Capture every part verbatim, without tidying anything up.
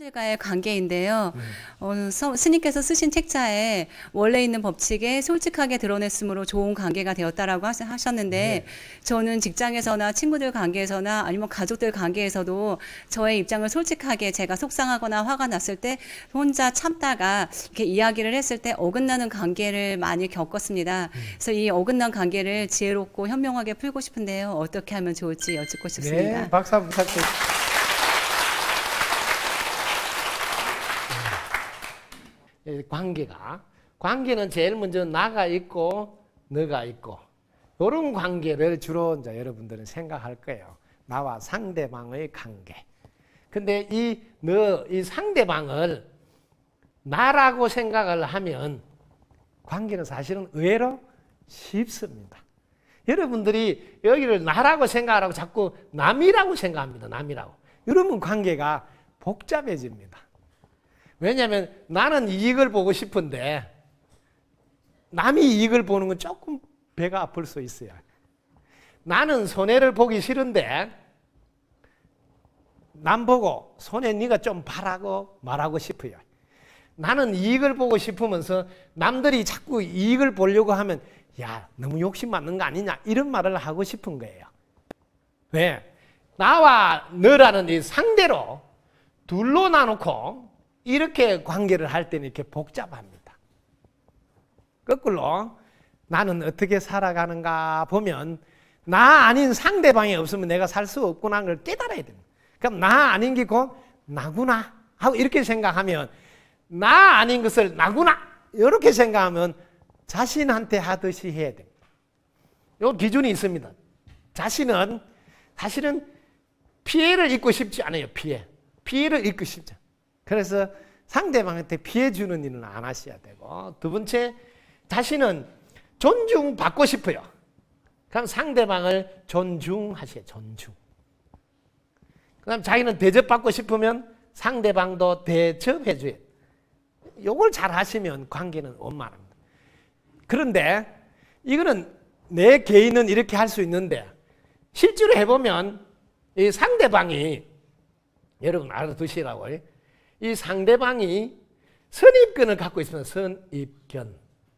친구들과의 관계인데요. 네. 어, 서- 스님께서 쓰신 책자에 원래 있는 법칙에 솔직하게 드러냈으므로 좋은 관계가 되었다라고 하시- 하셨는데 네. 저는 직장에서나 친구들 관계에서나 아니면 가족들 관계에서도 저의 입장을 솔직하게 제가 속상하거나 화가 났을 때 혼자 참다가 이렇게 이야기를 했을 때 어긋나는 관계를 많이 겪었습니다. 그래서 이 어긋난 관계를 지혜롭고 현명하게 풀고 싶은데요. 어떻게 하면 좋을지 여쭙고 싶습니다. 네, 박수 한번 부탁드립니다. 네, 관계가 관계는 제일 먼저 나가 있고 너가 있고 이런 관계를 주로 이제 여러분들은 생각할 거예요. 나와 상대방의 관계. 근데 이 너 이 상대방을 나라고 생각을 하면 관계는 사실은 의외로 쉽습니다. 여러분들이 여기를 나라고 생각하고 자꾸 남이라고 생각합니다. 남이라고. 이러면 관계가 복잡해집니다. 왜냐하면 나는 이익을 보고 싶은데 남이 이익을 보는 건 조금 배가 아플 수 있어요. 나는 손해를 보기 싫은데 남 보고 손해 네가 좀 봐라고 말하고 싶어요. 나는 이익을 보고 싶으면서 남들이 자꾸 이익을 보려고 하면 야, 너무 욕심 많는 거 아니냐 이런 말을 하고 싶은 거예요. 왜? 나와 너라는 이 상대로 둘로 나누고 이렇게 관계를 할 때는 이렇게 복잡합니다. 거꾸로 나는 어떻게 살아가는가 보면 나 아닌 상대방이 없으면 내가 살 수 없구나 하는 걸 깨달아야 됩니다. 그럼 나 아닌 게 곧 나구나 하고 이렇게 생각하면 나 아닌 것을 나구나 이렇게 생각하면 자신한테 하듯이 해야 됩니다. 이 기준이 있습니다. 자신은 사실은 피해를 입고 싶지 않아요. 피해. 피해를 입고 싶죠. 그래서 상대방한테 피해 주는 일은 안 하셔야 되고 두 번째 자신은 존중받고 싶어요. 그럼 상대방을 존중하셔야 존중. 그 다음 자기는 대접받고 싶으면 상대방도 대접해 줘요. 이걸 잘 하시면 관계는 원만합니다. 그런데 이거는 내 개인은 이렇게 할 수 있는데 실제로 해보면 이 상대방이 여러분 알아두시라고요. 이 상대방이 선입견을 갖고 있으면 선입견.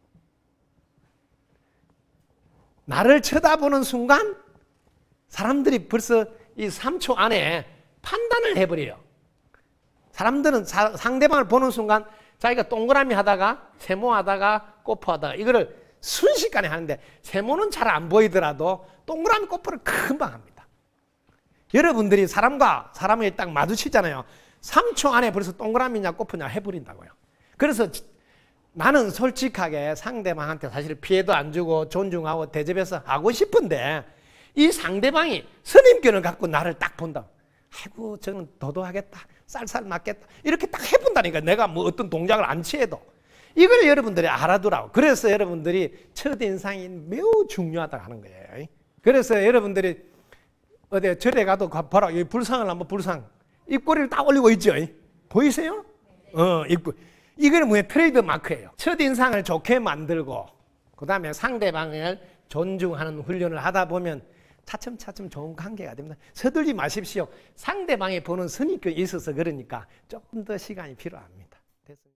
나를 쳐다보는 순간 사람들이 벌써 이 삼 초 안에 판단을 해버려요. 사람들은 사, 상대방을 보는 순간 자기가 동그라미 하다가 세모 하다가 꼬푸 하다가 이거를 순식간에 하는데 세모는 잘 안 보이더라도 동그라미 꼬푸를 금방 합니다. 여러분들이 사람과 사람이 딱 마주치잖아요. 삼 초 안에 벌써 동그라미냐 꼬푸냐 해버린다고요. 그래서 나는 솔직하게 상대방한테 사실 피해도 안 주고 존중하고 대접해서 하고 싶은데 이 상대방이 선입견을 갖고 나를 딱 본다. 아이고 저는 도도하겠다. 쌀쌀 맞겠다. 이렇게 딱 해본다니까. 내가 뭐 어떤 동작을 안 취해도. 이걸 여러분들이 알아두라고. 그래서 여러분들이 첫인상이 매우 중요하다고 하는 거예요. 그래서 여러분들이 어디 절에 가도 봐라. 여기 불상을 한번 불상. 입꼬리를 딱 올리고 있죠. 보이세요? 어, 입꼬 이거는 뭐예요? 트레이드 마크예요. 첫인상을 좋게 만들고 그 다음에 상대방을 존중하는 훈련을 하다 보면 차츰차츰 좋은 관계가 됩니다. 서둘지 마십시오. 상대방이 보는 선입견이 있어서 그러니까 조금 더 시간이 필요합니다. 됐습니다.